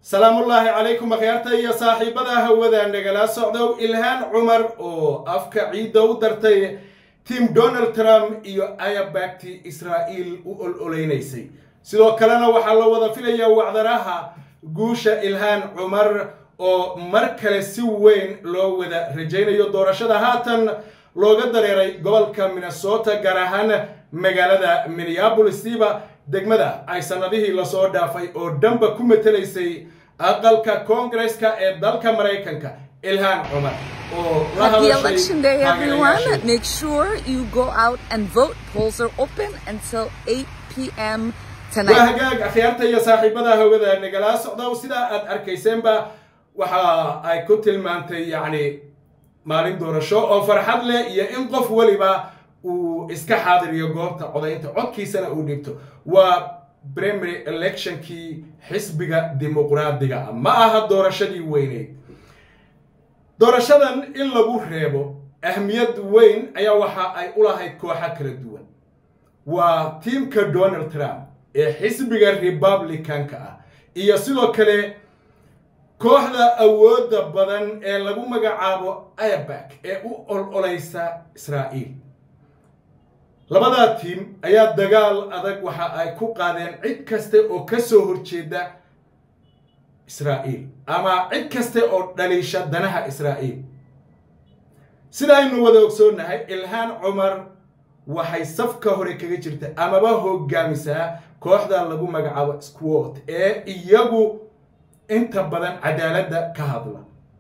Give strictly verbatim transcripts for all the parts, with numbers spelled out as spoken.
سلام الله عليكم أخيارتي يا صاحبها هوذا نقلا سعودو إلهان عمر أو أفكا عيدو درتي تيم دونالد ترامب إيو آيا باكتي إسرائيل وأولينيسي سيدو كلنا وحالا وظفيليا وعذراها قوشة إلهان عمر أو مركل سوين لو وذا رجينا يو دورشدا هاتن لو قدر يري قولك من الصوت قراهان مقالة مينيابوليس سيبا degmada ay sanadihii la soo dhaafay oo dhanba ku metelaysay aqalka Congress-ka ee dalka Mareykanka Ilhan Omar oo la hadashay Happy election day everyone. Make sure you go out and vote. Polls are open until eight p m tonight. Wahagaag akhyaarta iyo saaxiibada hawada nagala socdo sida aad arkayseenba waxa ay ku tilmaantay yani maalin doorasho oo farxad leh iyo in qof waliba uu iska xaadiriyo goobta codaynta codkiisana uu dhibto waa primary election ki xisbiga dimuqraadiga ma aha doorashadii weyneed doorashadan in lagu reebo ahmiyad weyn ayaa waxa ay u lahayd kooxo kala duwan waa teamka Donald Trump ee xisbiga Republicanka ah iyo sidoo kale kooxda awoodda badan ee lagu magacaabo AIPAC ee u ololeysa Israa'iil labada team ayaa dagaal adag waxa ay ku qaadeen cid kaste oo ka soo horjeeda Israa'iil ama cid kaste oo dhaliisha danaha Israa'iil sida aynu wada ogsoonahay Ilhan Omar waxay safka hore kaga jirta amaba hogaamisaa kooxda lagu magacaabo Squad ee iyagu inta badan cadaaladda ka hadla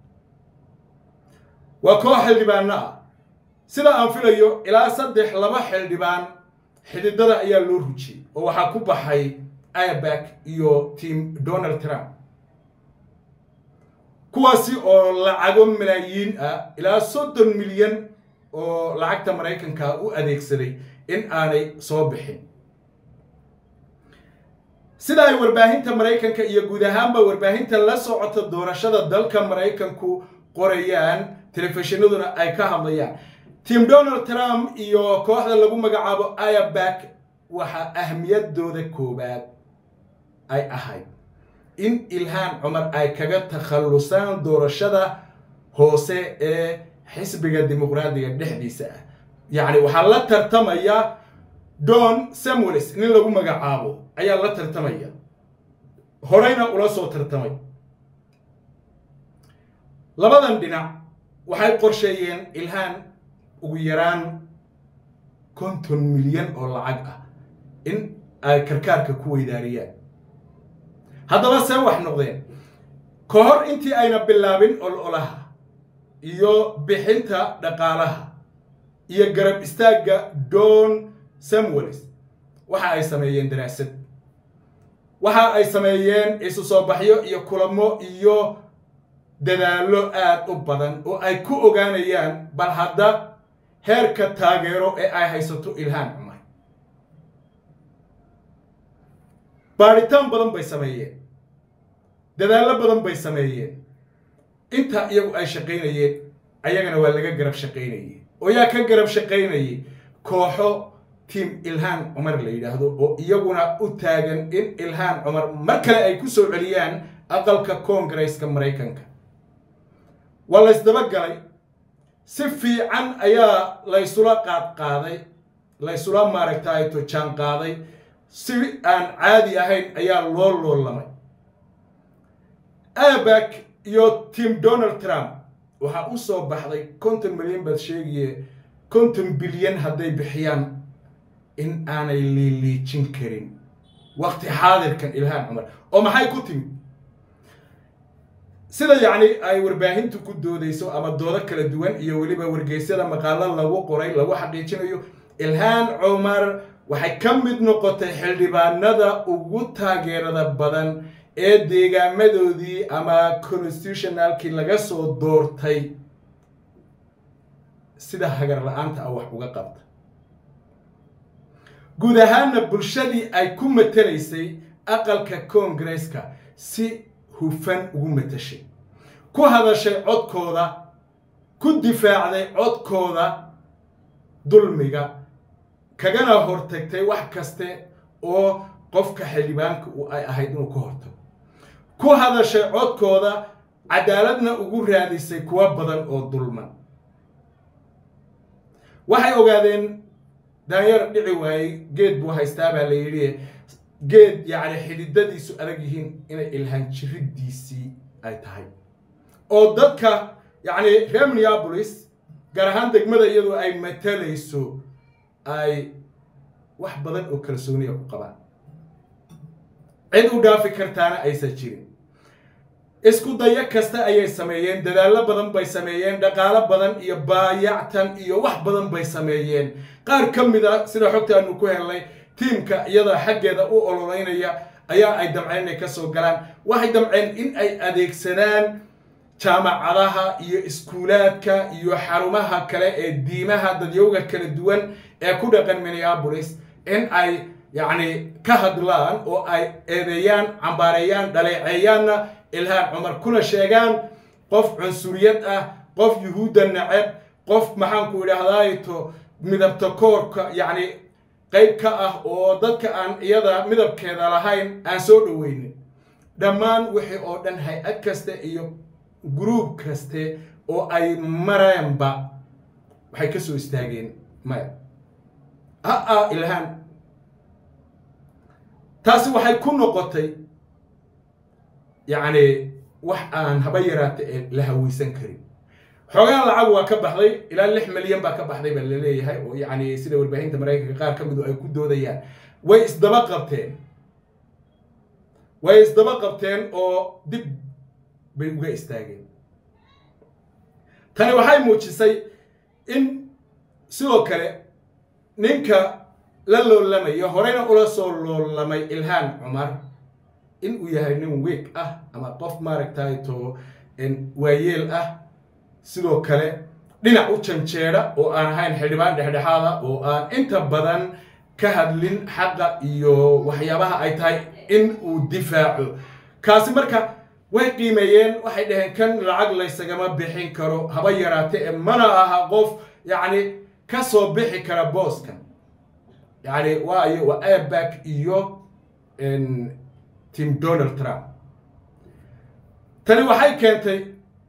waa koox xildhibaano sida aan filayo ilaa saddex laba xildhibaan xididada ayaa loo rujiyay oo waxa ku baxay AIPAC iyo team Donald Trump kuwaasi oo lacago malaayiin ah ilaa soddon milyan oo lacagta Mareykanka u adeegsaday in aanay soo bixin sida ay warbaahinta Mareykanka iyo guud ahaanba warbaahinta la socota doorashada dalka Mareykanku qorayaan telefishinaduna ay ka hadlayaan team Donald Trump iyo kooxda lagu magacaabo AIPAC waxa ahmiyadooda koobaad ay ahayd in Ilhan Omar ay kaga takhalusaan doorashada hoose ee xisbiga dimuqraadiga dhexdiisa ah yaani waxa la tartamaya Don Samuels nin lagu magacaabo ayaa la tartamaya horeyna ula soo tartamay labadan dhinac waxay qorsheeyeen Ilhan ugu yaraan konton milyan oo lacag ah in ay karkaarka ku weydaariyaan haddaba see wax noqdeen ka hor intii ayna bilaabin ololaha iyo bixinta dhaqaalaha iyo garab istaagga Don Samuels waxa ay sameeyeen daraasad waxa ay sameeyeen isu soo baxyo iyo kulamo iyo dadaalo aad u badan oo ay ku ogaanayaan bal hadda heerka taageero ee ay haysato Ilhan Omar baaritaan badan bay sameeyeen dadaalo badan bay sameeyeen inta iyagu ay shaqeynayeen ayagana waa laga garab shaqeynayay oo yaa ka garab shaqeynayay kooxo team Ilhan Omar la yiraahdo oo iyaguna u taagan in Ilhan Omar mar kale ay ku soo celiyaan aqalka Congress-ka Mareykanka wala isdaba galay si fiican ayaa la isula qaad qaaday la isula maaragtay to jaan qaaday si aan caadi ahayn ayaa loo loolamay AIPAC iyo team Donald Trump waxa u soo baxday konton milyan bad sheegay konton bilyan haday bixiyaan in aanay liiliijin karin waqti xaadirkan Ilhan Omar oo maxay ku timid sida yani ay warbaahintu ku doodayso ama doodo kala duwan iyo waliba wargeysyada maqaalada lagu qoray lagu xaqiijinayo Ilhan Omar waxay ka mid noqotay xildhibaanada ugu taageerada badan ee deegaamadoodii ama constitutionalki laga soo doortay sida hagar la'aanta ah wax uga qabta guud ahaanna bulshadii ay ku matelaysay aqalka Congress-ka si hufan ugu matashay ku hadashay codkooda ku difaacday codkooda dulmiga kagana hortagtay wax kaste oo qofka xildhibaanka uu ay ahayd inuu ka hortago ku hadashay codkooda cadaaladna ugu raadisay kuwa badan oo dulman waxay ogaadeen daanyar dhici waayay geed buu haystaa baa la yidhi geed yacni xididadiisu adag yihiin inay ilhaan jiridiisii ay tahay oo dadka yacni reer Minneapolis gaar ahaan degmada iyadoo ay matalayso ay wax badan oo kalsooni ku qabaan cid u dhaafi kartaana aysan jirin isku daya kasta ayay sameeyeen dadaalo badan bay sameeyeen dhaqaale badan iyo baayactan iyo wax badan bay sameeyeen qaar kamida sida xogta aanu ku helnay tiimka iyada xaggeeda u ololeynaya ayaa ay damceen ka soo galaan waxay damceen in ay adeegsadaan jaamacadaha iyo iskuulaadka iyo xarumaha kale ee diimaha dadyowga kala duwan ee ku dhaqan Minneapolis in ay yacni ka hadlaan oo ay eedeeyaan cambaarayaan dhaleeceeyaanna ilhaan cumar kuna sheegaan qof cunsuriyad ah qof yuhuudda nacab qof maxaan ku idhaahdaato midabta koorka yacni qayb ka ah oo dadka aan iyada midabkeeda lahayn aan soo dhaweynin dhammaan wixii oo dhan hay-ad kasta iyo group kaste oo ay mareenba waxay ka soo istaageen maya haa ilhaan taasi waxay ku noqotay yacni wax aan haba yaraatee la haweysan karin xogaan lacag waa ka baxday ilaa lix milyan baa ka baxday baa la leeyahay oo yacni sida warbaahinta Mareykanka qaar ka mid ay ku doodayaan way isdaba qabteen way isdaba qabteen oo dib bay uga istaageen tani waxay muujisay in sidoo kale ninka la loolamayo horeyna ula soo loolamay ilhaan cumar in uu yahay nin week ah ama qof maaragtay to in waayeel ah sidoo kale dhinac u janjeera oo aan ahayn xildhibaan dhexdhexaada oo aan inta badan ka hadlin xaqa iyo waxyaabaha ay tahay in uu difaaco kaasi marka way qiimeeyeen waxay dhaheen kan lacag laysagama bixin karo haba yaraatee mana aha qof yacni ka soo bixi kara booskan yacni waayo waa airbag iyo team Donald Trump tani waxay keentay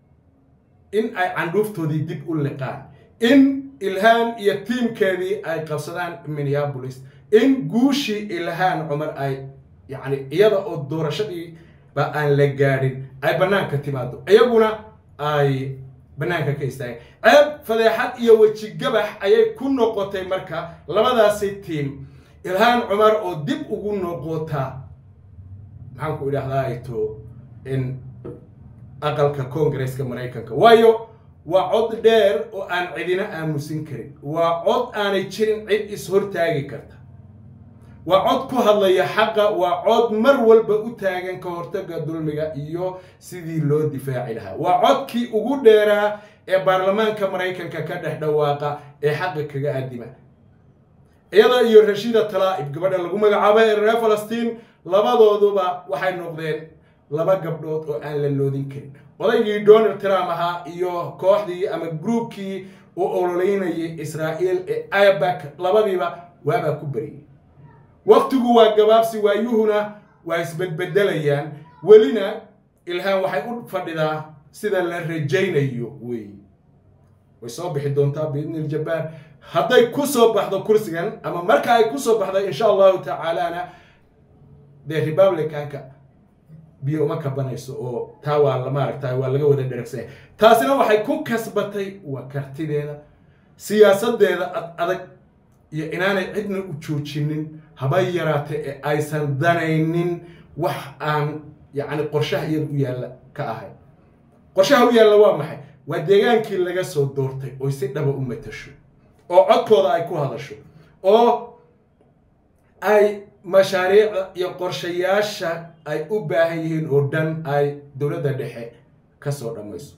in ay candhuuftoodii dib u liqaan in ilhaan iyo tiimkeedii ay qabsadaan Minneapolis in guushii ilhaan cumar ay yacni iyada oo doorashadii ba aan la gaadhin ay banaanka timaado iyaguna ay banaanka ka istaageen ceeb fadeexad iyo weji gabax ayay ku noqotay marka labadaasi tiim ilhaan cumar oo dib ugu noqota maxaan ku idhaahdaa ito in aqalka Congress-ka Mareykanka waayo waa cod dheer oo aan cidina aamusin karin waa cod aanay jirin cid is hortaagi karta waa cod ku hadlaya xaqa waa cod mar walba u taagan ka hortagga dulmiga iyo sidii loo difaaci lahaa waa codkii ugu dheeraa ee baarlamaanka Mareykanka ka dhex dhawaaqa ee xaqa kaga aadima iyada iyo Rashida Tlaib gabadha lagu magacaabay reer Falastiin labadooduba waxay noqdeen laba gabdhood oo aan la loodin karin odaygii Donald Trump ahaa iyo kooxdii ama groupkii oo ololeynayay Israa'iil ee airbag labadiiba waaba ku bariyay waqtigu waa gabaabsi waayuhuna waa isbedbedelayaan welina ilhaan waxay u fadhidaa sida la rajaynayo way way soo bixi doontaa biidnil jabbaar hadday ku soo baxdo kursigan ama marka ay ku soo baxdo insha Allah ta'ala de Republicanka biyo ma kabanayso oo taa waa la maaragtay waa laga wada dheregsay taasina waxay ku kasbatay waa kartideeda siyaasadeeda adag iyo inaanay cidna u joojinin haba yaraatee ee aysan danaynin wax aan yacni qorshaha iyada u yaalla ka ahay qorshaha u yaalla waa maxay waa deegaankii laga soo doortay oo si dhaba u matasho oo codkooda ay ku hadasho oo ay mashaariicda iyo qorshayaasha ay u baahan yihiin oo dhan ay dowladda dhexe ka soo dhamayso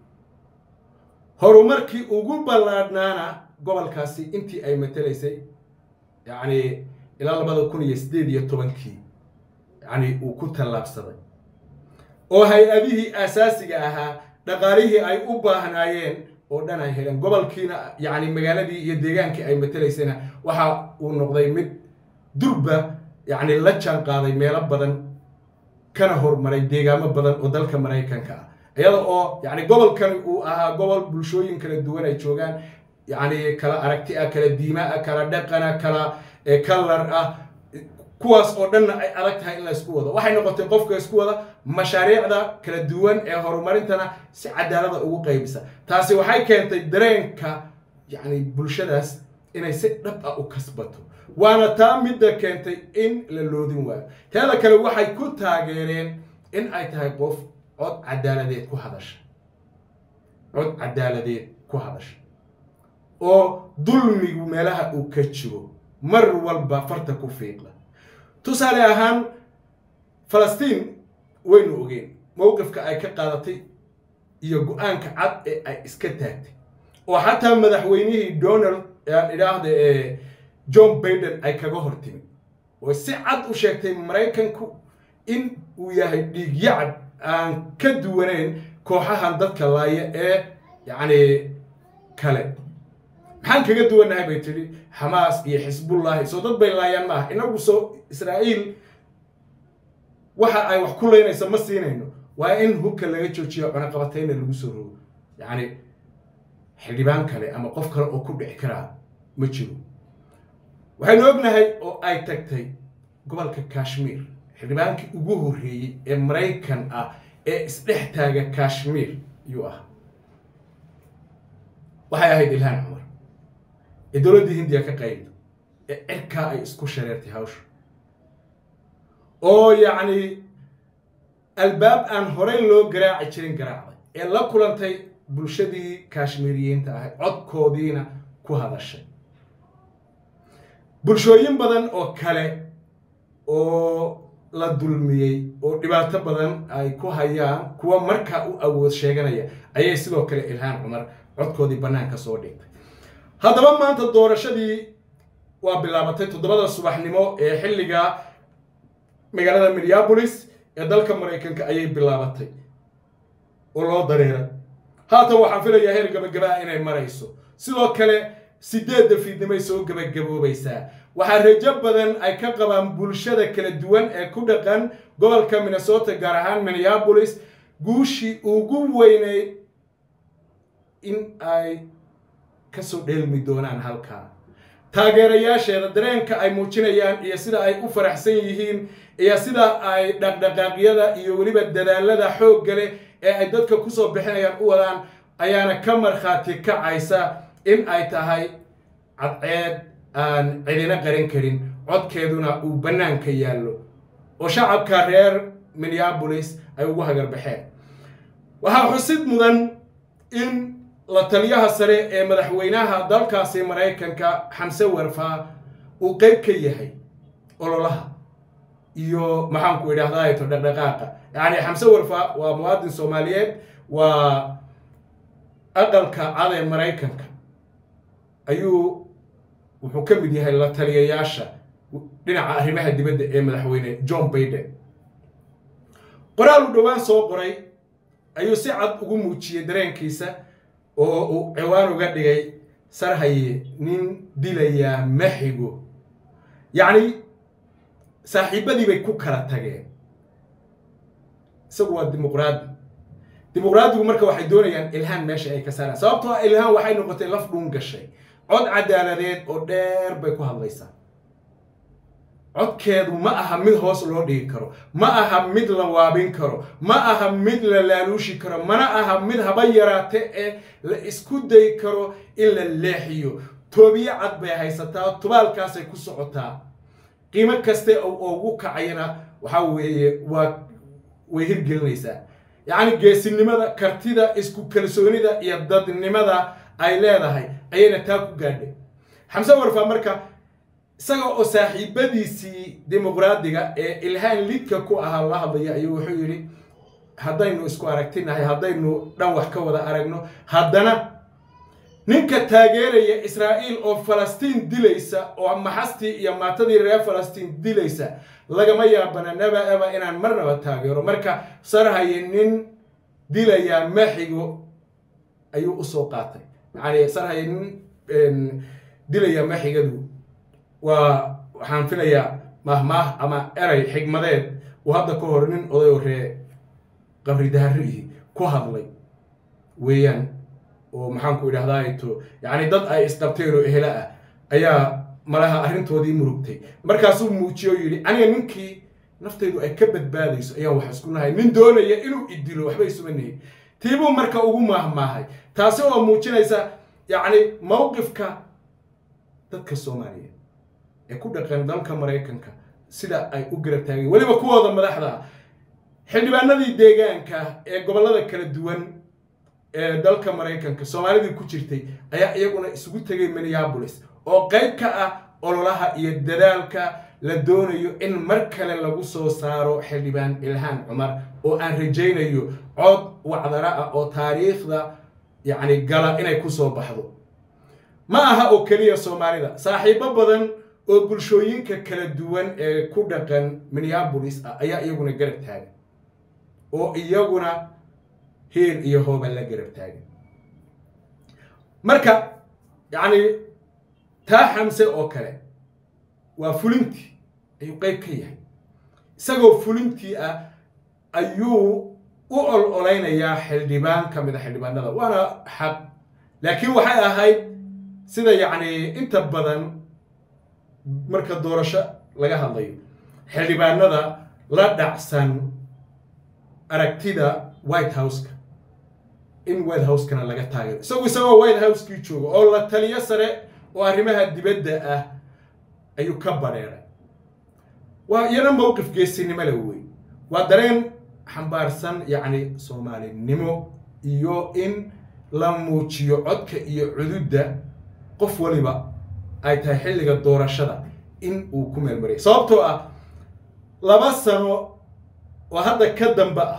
horumarkii ugu ballaadhnaana gobolkaasi intii ay matalaysay yacni ilaa labada kun iyo sideed iyo tobankii yacni uu ku tallaabsaday oo hay-adihii asaasiga ahaa dhaqaalihii ay u baahnaayeen oo dhan ay heleen gobolkiina yacni magaaladii iyo deegaankii ay matalaysayna waxa uu noqday mid durba yacni la jaan qaaday meelo badan kana hormaray deegaamo badan oo dalka Mareykanka ah iyada oo yani gobolkan uu ahaa gobol bulshooyin kala duwan ay joogaan yani kala aragti ah kala diima ah kala dhaqan ah kala color ah kuwaas oo dhan ay adag tahay in la isku wado waxay noqotay qofka isku wada mashaariicda kala duwan ee horumarintana si cadaalad ugu qaybisa taasi waxay keentay dareenka yani bulshadaas inay si dhab ah u kasbato waana taa midda keentay in la loodin waayo taada kale waxay ku taageereen in ay tahay qof cod cadaaladeed ku hadasha cod cadaaladeed ku hadasha oo dulmigu meelaha uu ka jiro mar walba farta ku fiiqla tusaale ahaan Falastiin waynu ogeen mowqifka ay ka qaadatay iyo go'aanka cad ee ay iska taagtay oo xataa madaxweynihii Donald aan ilaahda ee John Biden ay kaga hortimi oo si cad u sheegtay Mareykanku in uu yahay dhiig yacab aan ka duwanayn kooxahan dadka laaya ee yani kale maxaan kaga duwanahay bay tiri Hamas iyo Hezbollah soo dad bay laayaan ma inagu soo Israa'iil waxa ay wax ku leeynaysa ma siinayno waa in hubka laga joojiyo cunaqabatayna lagu soo rogo yani xildhibaan kale ama qof kale oo ku dhici kara ma jiro waxaan ognahay oo ay tagtay gobolka Kashmir xildhibaankii ugu horeeyay ee Mareykan ah ee isdhex taaga Kashmir yu ah waxay ahayd Ilhan Omar ee dowladda Hindiya ka qaybta ee cirka ay isku shareertay hawsha oo yani albaab aan horey loo garaaci jirin garaacday ee la kulantay bulshadii Kashmiriyiinta ah codkoodiina ku hadashay bulshooyin badan oo kale oo la dulmiyay oo dhibaato badan ay ku hayaan kuwa marka u awood sheeganaya ayay sidoo kale Ilhan Omar codkoodii banaanka soo dhigtay haddaba maanta doorashadii waa bilaabatay toddobada subaxnimo ee xilliga magaalada Minneapolis ee dalka Mareykanka ayay bilaabatay oo loo dareeray haatan waxaan filayaa heer gabagaba inay marayso sidoo kale sideedda fiidnimay soo gabagaboobaysaa waxaa rajo badan ay ka qabaan bulshada kala duwan ee ku dhaqan gobolka Minnesota gaar ahaan Minneapolis guushii ugu weynay in ay ka soo dheelmi doonaan halka taageerayaasheeda dareenka ay muujinayaan iyo sida ay u faraxsan yihiin iyo sida ay dhaqdhaqaaqyada iyo waliba dadaalada xoog leh ee ay dadka ku soo bixinayaan u wadaan ayaana ka marxaati kacaysa in ay tahay cadceed aan cidina qaran karin codkeeduna uu banaanka yaallo oo shacabka reer Minneapolis ay ugu hagar baxeen waxaa xusid mudan in la taliyaha sare ee madaxweynaha dalkaasi Mareykanka Xamse Warfa uu qayb ka yahay ololaha iyo maxaan ku idhaahdaa ito dhaqdhaqaaqa yani Xamse Warfa waa muwaadin Soomaaliyeed waa aqalka cad ee Mareykanka ayuu wuxuu ka mid yahay la taliyayaasha dhinaca arrimaha dibadda ee madaxweyne John Biden qoraal u dhawaan soo qoray ayuu si cad ugu muujiyay dareenkiisa oo uu ciwaan uga dhigay sarhaye nin dilaya maxigo yani saaxiibadii bay ku kala tageen isagu waa dimuqraadi dimuqraadigu marka waxay doonayaan Ilhan meesha ay ka saaraan sababtoo ah Ilhan waxay noqotay laf dhuun gashay cod cadaaladeed oo dheer bay ku hadlaysaa codkeedu ma aha mid hoos loo dhigi karo ma aha mid la waabin karo ma aha mid la laaluushi karo mana aha mid haba yaraate ee la isku day karo in la leexiyo toobiye cad bay haysataa tubaalkaasay ku socotaa qiimo kaste oo ugu kacayna waxa weeye waa way hirgelinaysaa yani geesinimada kartida isku kalsoonida iyo dadnimada ay leedahay ayayna taa ku gaadhay Xamse Warfa marka isaga oo saaxiibadiisii dimuqraadiga ee Ilhan lidka ku ahaa la hadlaya ayuu wuxuu yiri haddaynu isku aragtinahay haddaynu dhan wax ka wada aragno haddana ninka taageeraya Israa'iil oo Falastiin dilaysa oo maxasti iyo maatadii reer Falastiin dilaysa lagama yaabana naba aba inaan marnaba taageero marka sarhaye nin dilaya maxigo ayuu u soo qaatay yani sarhaye nin dilaya maxigadu waa waxaan filayaa mahmaah ama eray xigmadeed وهذا كهرنين أضيوري قبر دهريه كهذلي ويان ومحنكو إلى هذايتو يعني ضد أي استبتيرو إهلاء أيا مالها أهرنتو دي مرقتي مركزو موتشيو يلي أنا منكي نفتيدو أي كبد باديس أيا وحسكونا هاي من دونه يإلو إدلو وحبا يسمنيه تيبو مركا أغو ماهما هاي تاسوا موتشينا إسا يعني موقفك dadka Soomaaliyeed ee ku dhaqan dalka Mareykanka sida ay u garab taagay waliba kuwooda madaxda xildhibaanadii deegaanka ee gobolada kala duwan ee dalka Mareykanka Soomaalida ku jirtay ayaa iyaguna isugu tagay Minneapolis oo qayb ka ah ololaha iyo dadaalka la doonayo in mar kale lagu soo saaro xildhibaan Ilhaan Cumar oo aan rajaynayo cod wacdara ah oo taariikhda yani gala inay ku soo baxdo ما أها أوكلية سوماليدا صاحبة بدن أو بلشوين ككلا دوان كودكان منيابوليس أيا يجونا جرب تاني أو يجونا هير يهوب اللي جرب تاني مركا يعني تا حمسة أوكلة وفلنتي أيو قيب كيه سجوا فلنتي أ أيو أول أولين يا حلبان كم إذا حلبان هذا وأنا حب لكن وحي هاي سيدا يعني انت بدن مركز دورشة لقاها الليل حلبان هذا لا دعسان أركتيدا وايت هاوس إن وايت هاوس كان لقى تاجر سوي سوا وايت هاوس كيتشوغ أو لا تليا سرع وأرمها الدبدة أيو كبر يعني ويرى موقف جيسي نملوي ودرين حنبارسن يعني سومالي نمو يو إن لموتشيو عدك يو عدودة قف وليبا أي تحلق الدورة شدا إن وكم المري صابتو أ لبسنو وهذا كدم بقى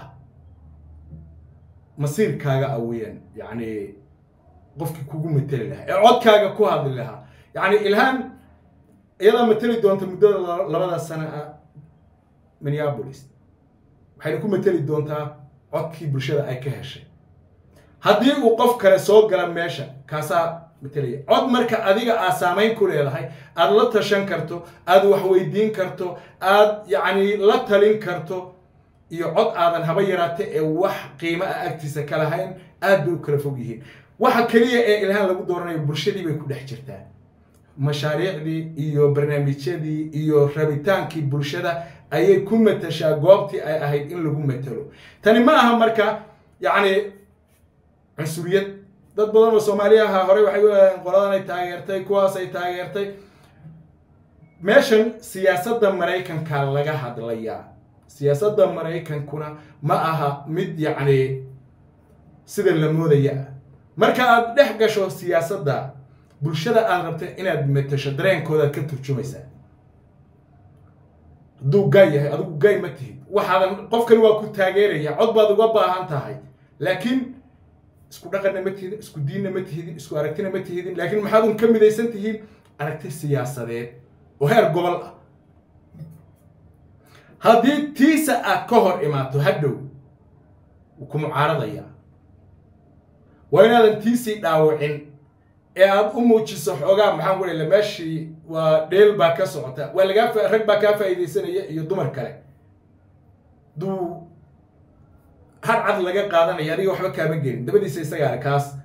مصير كاغا أويا يعني قفك كوجو متل لها عود كاغا كو هذا لها يعني إلهام إذا متل دون تمدد لبدا السنة منيابوليس حيكون متل دون تا عود كي برشة أي كهشة هذه وقف كرسول قلم ماشى كاسا مثلي عد مركا أديك أسامين كله هاي أد لا تشن كرتو أد وحويدين كرتو أد يعني لا تلين كرتو يعد آذن هبيرات وح قيمة أكتس كلهين أد وكرفوجيه واحد كليه إلهان لو دورنا برشدي بيكون حجرتان مشاريع دي إيو برنامج دي إيو رابطان كي برشدة أي كم متشاقوبتي أي أهيد إن لقوم متلو تاني ما أهم مركا يعني عنصرية dad badan oo Soomaaliya ah hore waxay u qoladaan ay taageertay kuwaas ay taageertay meeshan siyaasadda Mareykanka laga hadlayaa siyaasadda Mareykankuna ma aha mid yacni sida la moodaya marka aad dhex gasho siyaasadda bulshada aad rabtay inaad metasho dareenkooda ka turjumaysaa duu gay yahay adigu gay ma tihid waxaadan qofkan waa ku taageeraya cod baad uga baahan tahay laakiin isku dhaqanna ma tihidin isku diinna ma tihidin isku aragtina ma tihidin laakiin maxaad un ka midaysan tihiin aragti siyaasadeed oo heer gobol ah haddii tiisa aad ka hor imaato hadhow wuu ku mucaaradayaa waa inaadan tiisii dhaawicin ee aad u muujiso xoogaa maxaan ku leeyahay meeshii waa dheel baa ka socota waa lagaa rag baa kaa faa'iidaysanaya iyo dumar kale duu هر عدل لقى قادنا يعني وحبة كامل جين ده بدي سيساق على كاس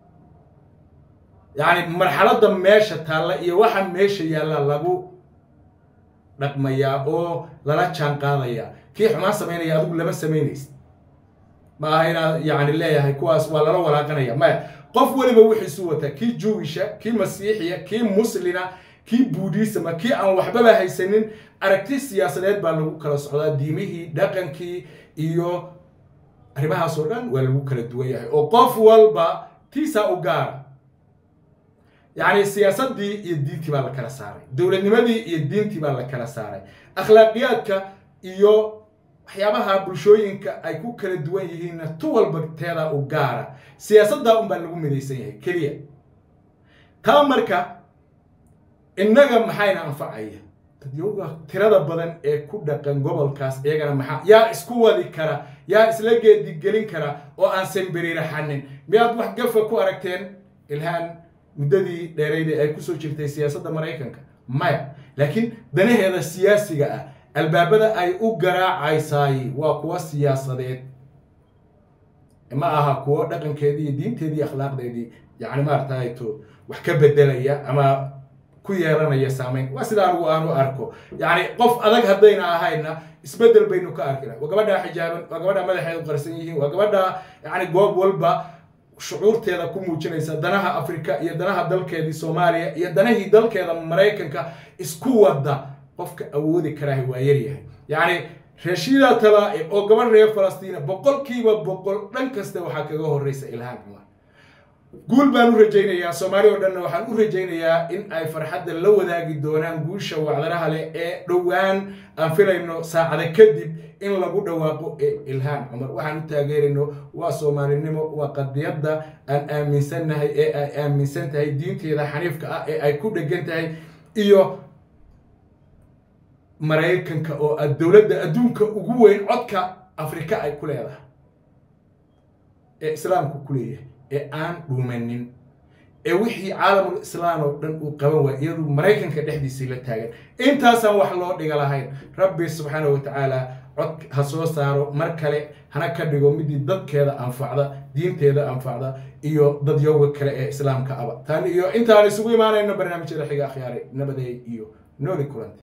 يعني مرحلة ده ماشة تلا يوحنا ماشة يلا لابو رقم يا أو لا تشان قاضي يا كيف ما سمينا يا أقول لما سمينيس ما هنا يعني لا يا هيكواس ولا لا ولا قنايا ما قف ولا بوحي سوته كي جويشة كي مسيحية كي مسلمة كي بوديسم كي أن وحبة هاي سنين أركتي سياسات بالو كلا سعودة ديمه دقن كي إيو arrimaha soo dhan waa lagu kala duwan yahay oo qof walba tiisa u gaar yani siyaasadii iyo diintii baa la kala saaray dawladnimadii iyo diintii baa la kala saaray akhlaaqiyadka iyo waxyaabaha bulshooyinka ay ku kala duwan yihiin tu walba teeda u gaara siyaasadda un baa lagu midaysan yahay kaliya taa marka innaga maxayna anfacaya dadyoga tirada badan ee ku dhaqan gobolkaas iyagana maxaa yaa isku wadi kara yaa isla geedi gelin kara oo aan sembiriiraxanin miyaad wax gafa ku aragteen Ilhaan muddadii dheerayd ay ku soo jirtay siyaasadda Mareykanka maya laakiin danaheeda siyaasiga ah albaabada ay u garaacaysaay waa kuwa siyaasadeed ma aha kuwa dhaqankeedii diinteedii akhlaaqdeedii yani maartay to wax ka bedelaya ama ku yeelanaya saameyn waa sida anigu aanu arko yani qof adag hadayna ahayna isbedel baynu ka arkina waa gabadha xijaaban waa gabadha madaxeedu qarsan yihiin waa gabadha yani goob walba shucuurteeda ku muujinaysa danaha Afrika iyo danaha dalkeedii Soomaaliya iyo danahii dalkeeda Mareykanka isku wada qofka awoodi karahay waa yar yahay yani Rashida Tlaib oo gabadh reer Falastiin boqolkiiba boqol dhan kasta waxa kaga horeysa Ilhaan Cumar guul baan u rajaynayaa Soomaaliya oo dhan waxaan u rajaynayaa in ay farxadda la wadaagi doonaan guusha wacdaraha leh ee dhawaan aan filayno saacada kadib in lagu dhawaaqo Ilhaan Cumar waxaan u taageerino waa Soomaalinimo waa qadiyada aan aaminsanahay ee ay aaminsan tahay diinteeda xaniifka ah ee ay ku dhagan tahay iyo Mareykanka oo dawladda adduunka ugu weyn codka Afrika ay ku leedahay ee islaamku ku leeyahay ee aan dhuumanin ee wixii caalamul islaam oo dhan uu qaban waa iyadu Mareykanka dhexdiisa la taagan intaasaan wax loo dhiga lahayn Rabbi subhanahu wa ta'ala cod ha soo saaro mar kale hana ka dhigo midii dadkeeda anfacda diinteeda anfacda iyo dad yowga kale ee islaamka aba tan iyo intaan isugu imaanayno barnaamijyada xiga akhyaari nabadeey iyo nooli kulanti